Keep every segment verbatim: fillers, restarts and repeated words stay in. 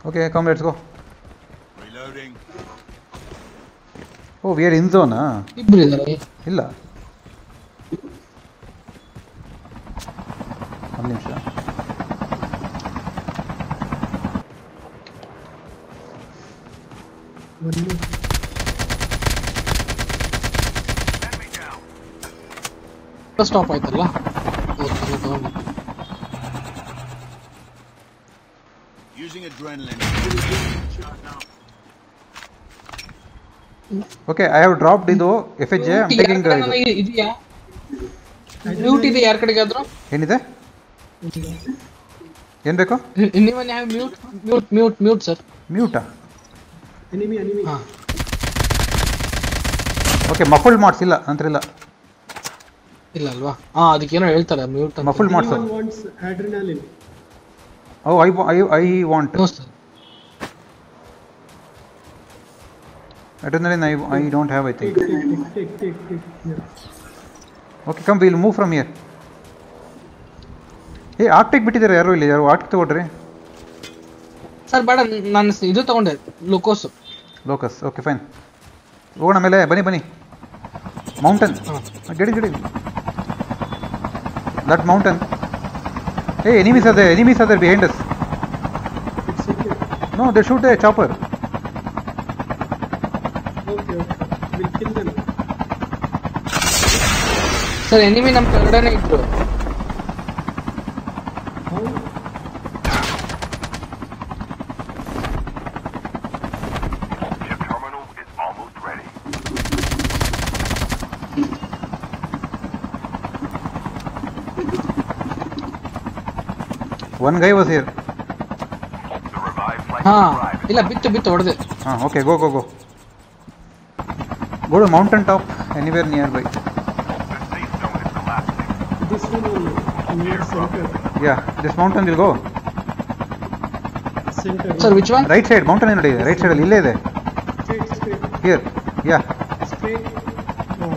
Okay, come, let's go. Reloading. Oh, we are in zone, ah? ಇಬ್ರು ಇದ್ದಾರೆ. ಇಲ್ಲ. ಒಂದು ನಿಮಿಷ. ಸ್ಟಾಪ್ ಆಯ್ತಲ್ಲ. Using adrenaline. Okay, I have dropped ಇದು F H J. I'm taking the ಇದೆಯಾ? ಮ್ಯೂಟ್ ಇದೆ ಯಾರ ಕಡೆಗಾದ್ರು? ಏನಿದೆ? ಏನು ಬೇಕು? Anyone have mute? Mute, mute, mute, sir. ಮ್ಯೂಟಾ? Enemy, enemy. ಹಾ. ಓಕೆ, ಮಫಲ್ಡ್ ಮಾಡ್ಸಿಲ್ಲ ಅಂತ್ರಿಲ್ಲ. ಇಲ್ಲ ಅಲ್ವಾ? ಹಾ, ಅದಕ್ಕೇನೋ ಹೇಳ್ತಾರೆ ಮ್ಯೂಟ್ ಅಂತ. ಮಫಲ್ಡ್ ಮಾಡ್ಸು. Anyone wants adrenaline? Oh, I I I want. No, sir. Adrenaline I I don't have, I think. Take, take, take, take, take, take. Yeah. Okay, come, we'll move from here. ಏ ಆರ್ಟಿಕ್ ಬಿಟ್ಟಿದ್ದಾರೆ ಯಾರು ಇಲ್ಲಿ? ಯಾರು Arctic ತಗೊಳ್ರಿ. Sir ಬೇಡ, ನಾನು ಇದು ತಗೊಂಡೆ, ಲೋಕೋಸ್. Locus, okay fine. ಹೋಗೋಣ ಮೇಲೆ, ಬನ್ನಿ ಬನ್ನಿ. ಮೌಂಟನ್, ಗೆಡಿ ಗೆಡಿ. That mountain. Hey, enemies are there, enemies are there behind us. It's okay. No, they shoot a chopper. Okay, okay. We'll kill them. Sir enemy ನಮ್ಮ ಕೆಳಗಡೆನೇ ಇದ್ರು. How? Chip terminal is almost ready. One guy was here. The revived flight ಹಾ, is arriving. ಇಲ್ಲ ಬಿತ್ತು ಬಿತ್ತು ಹೊಡೆದೆ. Ah, okay, go go go. Go to mountain top, anywhere nearby. The safe zone is collapsing. This one only. Near center. Yeah, this mountain will go. Center. Sir which one? Right side, mountain ನೋಡಿ, right side ಅಲ್ಲಿ ಇಲ್ಲೇ ಇದೆ. Straight, straight. Here, yeah. Straight. Oh.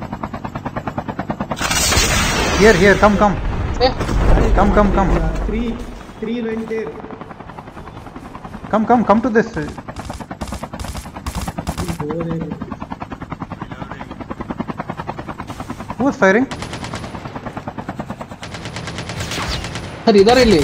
Here, here, come, come. ಏ, Come, come, come. Yeah, three, three went there. Come, come, come to this. We'll go there. Who was firing? Sir ಇದಾರೆ ಇಲ್ಲಿ.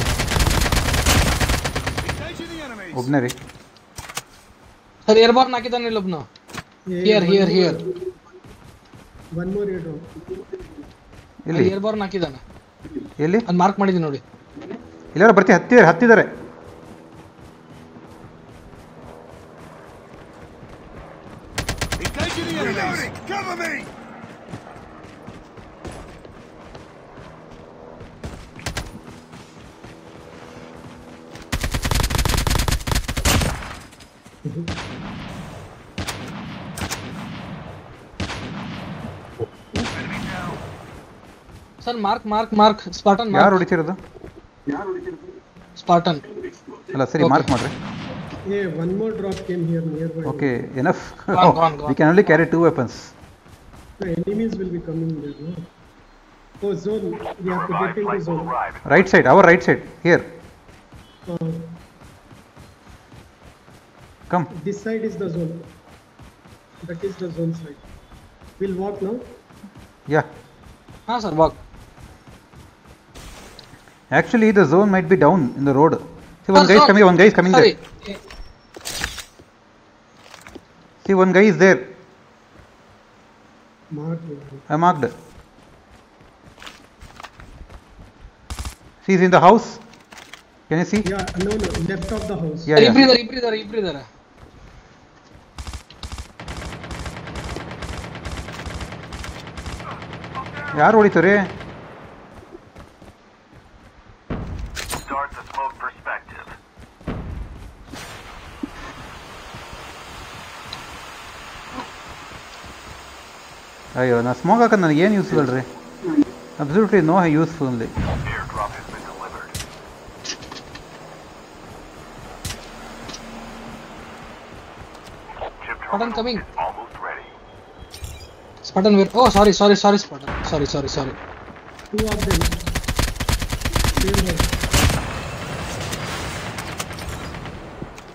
Engaging the enemies. ಒಬ್ನೇ ರೀ. Sir airborne ಹಾಕಿದ್ದಾನೆ ಇಲ್ಲೊಬ್ನು. Yeah, here one here more. Here. One more airdrop. ಎಲ್ಲಿ? ಏರ್ಬಾರ್ನ್ ಹಾಕಿದ್ದಾನೆ. ಎಲ್ಲಿ? ಅದು ಮಾರ್ಕ್ ಮಾಡಿದ್ದೀನಿ ನೋಡಿ. ಇಲ್ಲಾರ ಬರ್ತಿ ಹತ್ತಿದ್ದಾರೆ ಹತ್ತಿದ್ದಾರೆ. Engaging the enemies. Cover me. Sir mark mark mark Spartan ಯಾರು ಮಾರ್ಕ್. ಹೊಡಿತಿರೋದು? ಸ್ಪಾರ್ಟನ್. ಅಲ್ಲ ಸರಿ, Okay. ಮಾರ್ಕ್ ಮಾಡ್ರಿ. Yeah, one more drop came here nearby. Okay, enough. Gone, gone, gone. We can only carry two weapons. The enemies will be coming there. No? Oh, zone. We have to get into zone. Right side, our right side. Here, Uh, come. this side is the zone. That is the zone side. We'll walk now. Yeah. ಹಾ sir walk. Actually, the zone might be down in the road. See, one Sir, guy is sir. coming. One guy is coming Sorry. there. See, one guy is there. Mark. I marked. See, he's in the house. Can you see? Yeah, no, no, left of the house. Yeah, ಇಬ್ರು yeah. ಇದಾರೆ ಇಬ್ರು ಇದಾರೆ ಇಬ್ರು ಇದಾರೆ. ಯಾರು ಹೊಡಿತಾರೆ? Start the smoke perspective. ಅಯ್ಯೋ, ನಾ ಸ್ಮೋಕ್ ಹಾಕೋದು ನನಗೆ ಏನು ಯೂಸ್ಫುಲ್ ರೀ? Absolutely no useful. Airdrop has been delivered. Chip Spartan terminal coming. is almost ready. Spartan where. Oh sorry sorry sorry Spartan. Sorry sorry sorry. Two of them. Same house.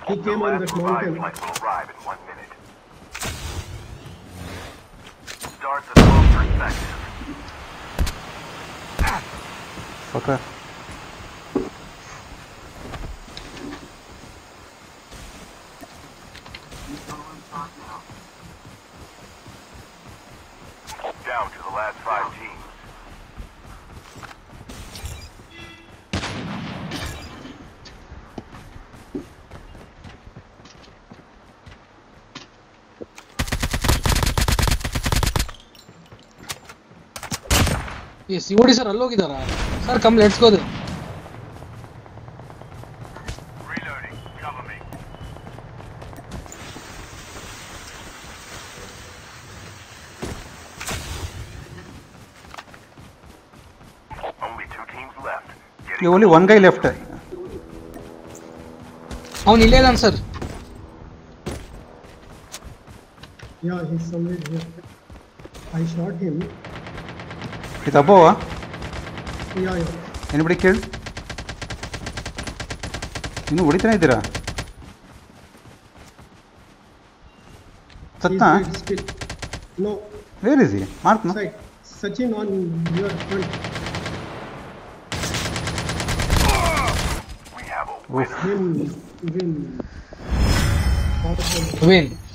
He The came on last that revive mountain. flight will arrive in one minute. Starts at full perspective. Fucker. Down to the last five teams. ये COD sir अल्लो किधर आ sir come let's go दे Reloading. Cover me. Only two teams left. Getting Only one guy left. ಅವನು ಇಲ್ಲೇ ಇದ್ದಾನೆ sir Yeah, he's somewhere here. I shot him. It's above, huh? Yeah, yeah. Anybody killed? ಇನ್ನು ಹೊಡಿತಾನೆ ಇದ್ದೀರಾ He's ಸತ್ತಾ dead still. No, where is he mark no side. Sachin on your front. We have a Oof. Win, win. Powerful. Win